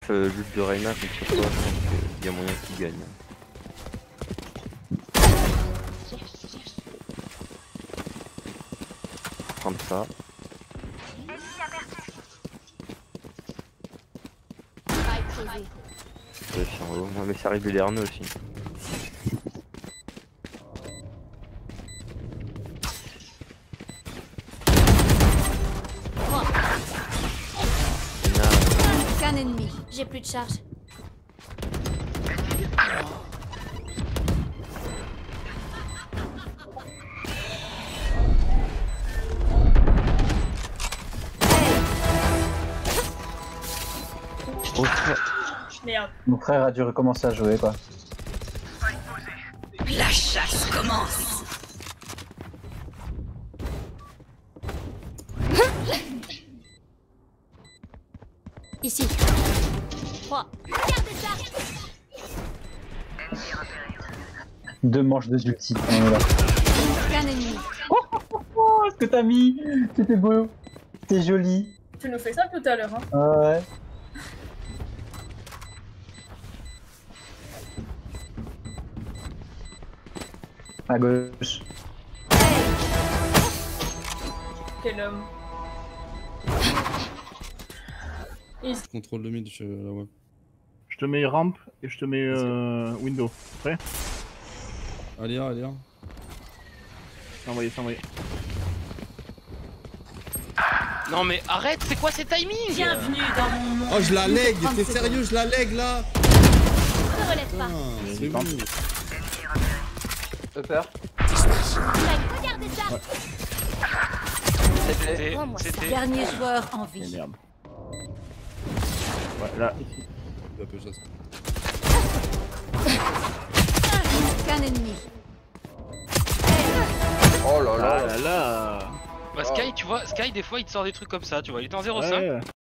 Juste de Reyna contre toi, je pense qu'il y a moyen qu'il gagne. Prendre ça. Ouais, c'est en haut. Non, mais ça arrive des derniers aussi. Qu'un ennemi, j'ai plus de charge. Merde. Mon frère a dû recommencer à jouer quoi. La chasse commence. Ici. 3. Regardez ça. 2 manches de ulti. On est là. Qu'un ennemi. Oh, ce que t'as mis, c'était beau, c'était joli. Tu nous fais ça tout à l'heure, hein. Ouais. À gauche. Quel homme. Je contrôle le mid, je la vois. Je te mets ramp et je te mets window. Prêt? Aléa, Aléa. C'est envoyé, c'est envoyé. Non mais arrête, c'est quoi ces timings? Bienvenue dans mon monde. Oh, je la leg, t'es sérieux, je la leg là? Ne relève pas. Putain, c'est bon. Upper. Regardez ça. C'était. Rends-moi ça. Dernier joueur en Et vie. merde. Ouais, là, ici. Un peu chasse. Qu'un ennemi. Oh là Ah là. là là. Bah Sky, tu vois, Sky des fois il te sort des trucs comme ça, tu vois, il était en 0,5. Ouais.